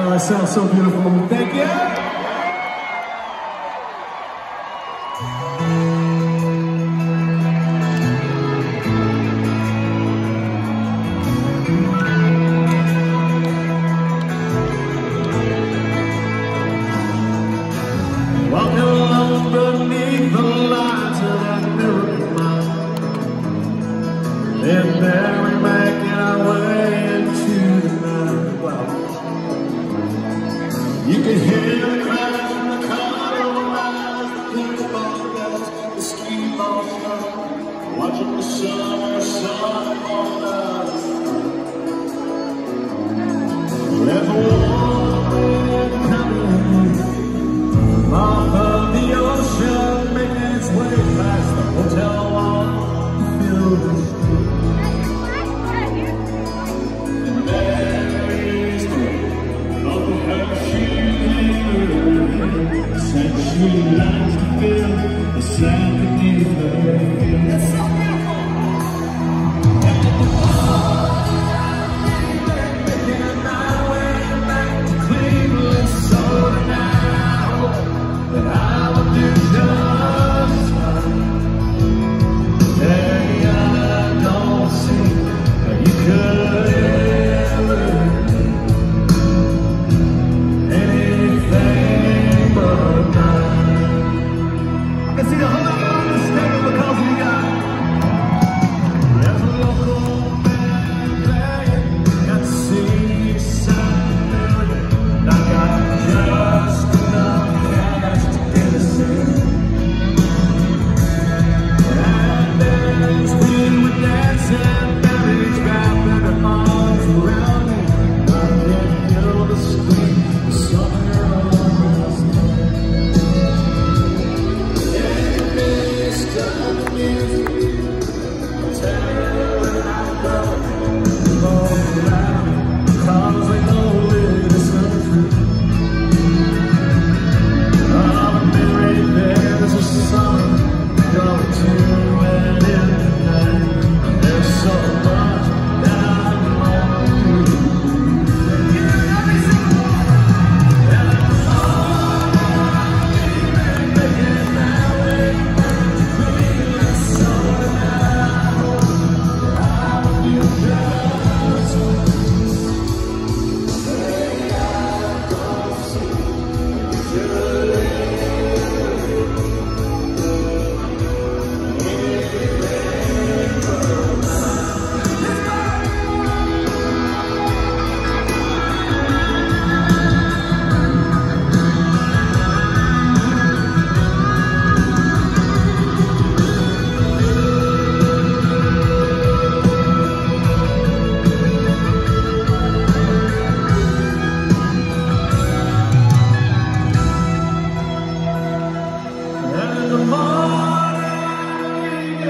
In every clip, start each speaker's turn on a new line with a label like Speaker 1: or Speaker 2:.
Speaker 1: It sounds so beautiful. Thank you. Walking along beneath the lights of that miracle mile, and there we're making our way into the night. Wow. You can hear the crash from the car eyes, the ping-pong bells, the ski ball snow, watching the summer sun on us. There's a warm wind coming off of the ocean, making its way past the hotel wall, filled with street. And Mary's throat of her shoe said she likes to feel the sand beneath her feet. It's so beautiful. And the making my way back to Cleveland, so tonight that I will do just fine. Hey, I don't see that you could ever do anything but mine. I can see the whole lot on the stage because we got there's a local band playing, got $67 million. I got just enough cash to get us in. And there's we were dancing, Mary's wrapping her arms around me. I can feel the scream, the summer almost done. In the midst of the music, tearing out the all around, 'cause they know it's untrue. I'm married there, there's a summer go to and in the night. There's so much that I want to do. You know me so well. And I'm making my way back to Cleveland, so tonight I hope that I will do just hey, I don't see you and the morning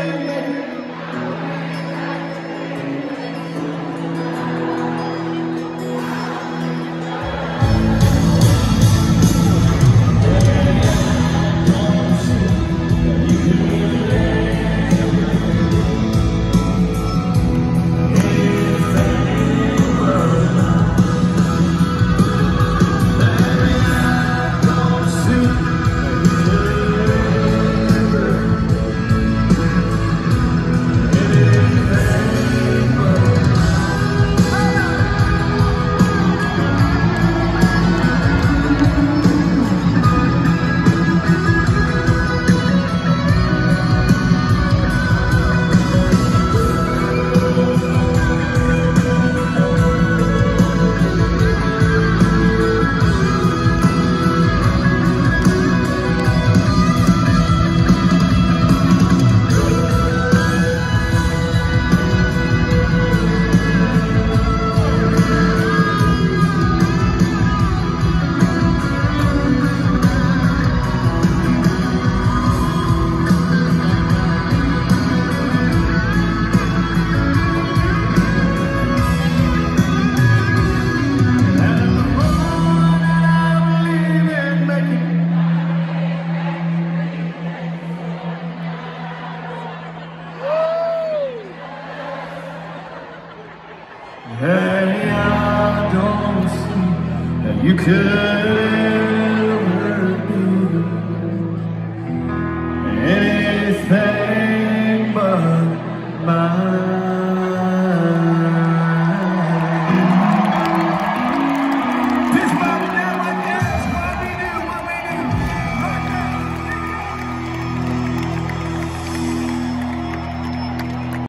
Speaker 1: Hey, I don't see that You could